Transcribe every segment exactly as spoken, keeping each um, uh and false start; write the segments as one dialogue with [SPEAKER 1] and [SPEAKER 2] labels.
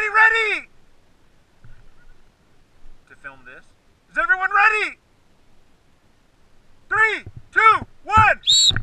[SPEAKER 1] everybody ready to film this? Is everyone ready? Three, two, one.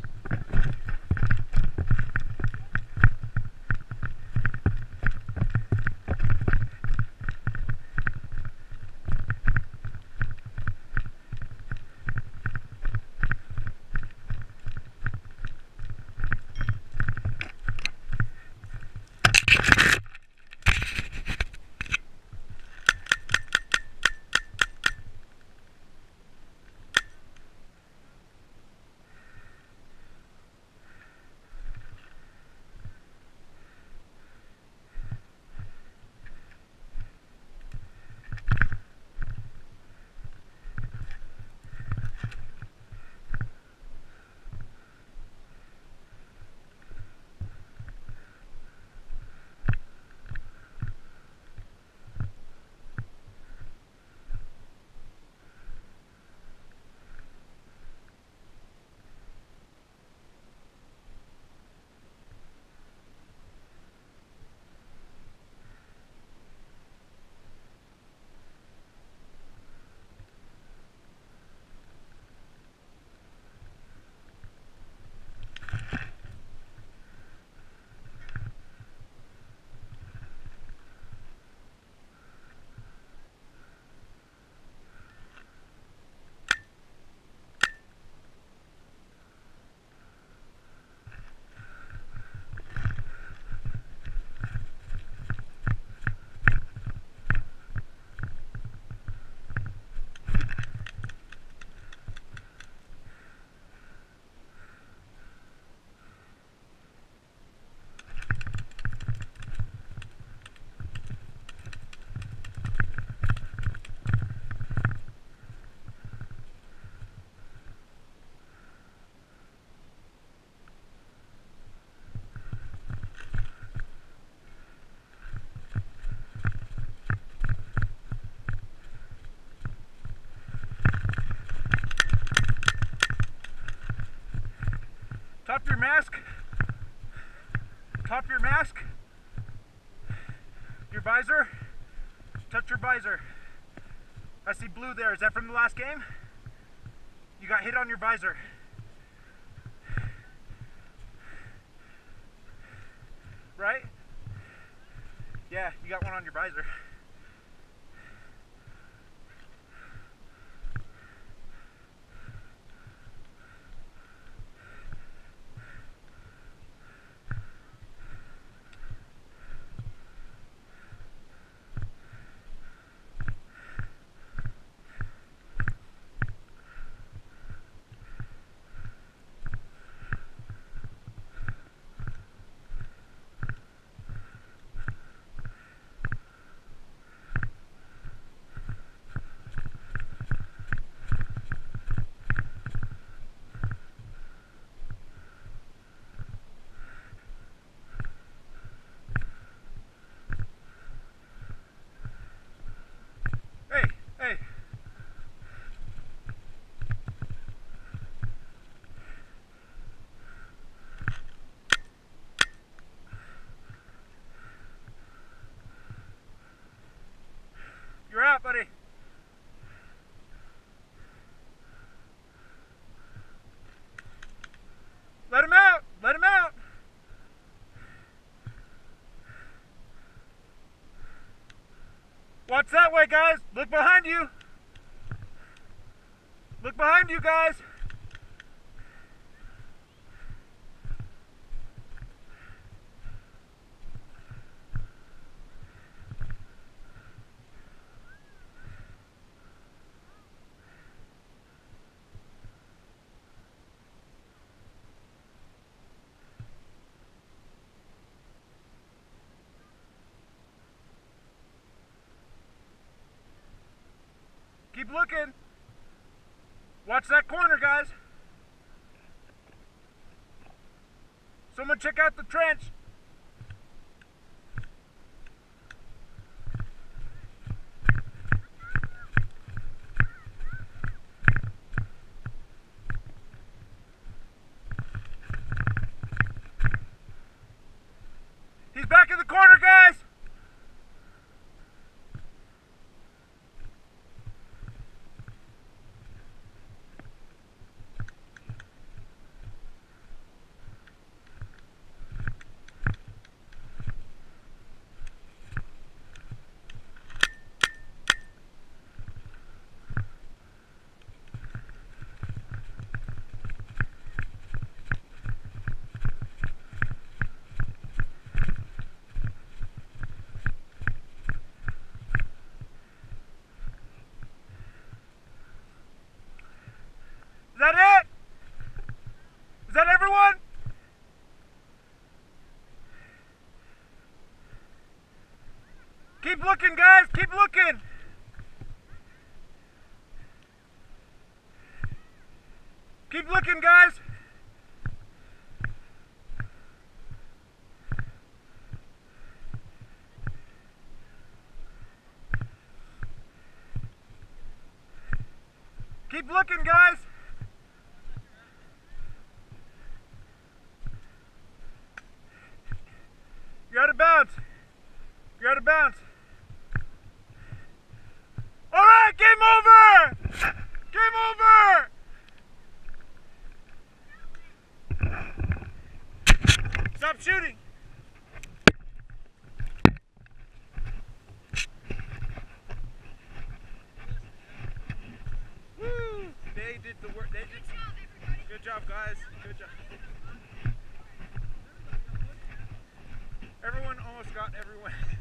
[SPEAKER 1] Top your mask. Top your mask. Your visor. Touch your visor. I see blue there. Is that from the last game? You got hit on your visor. Right? Yeah, you got one on your visor. You're out, buddy. Let him out. Let him out. Watch that way, guys. Look behind you. Look behind you, guys. Keep looking. Watch that corner, guys. Someone check out the trench. He's back in the corner, guys. Keep looking, guys. Keep looking. Keep looking, guys. Keep looking, guys. You're out of bounds. You're out of bounds. All right, game over. Game over. Stop shooting. Woo! They did the work. They did. Good job, guys. Good job. Everyone almost got everyone.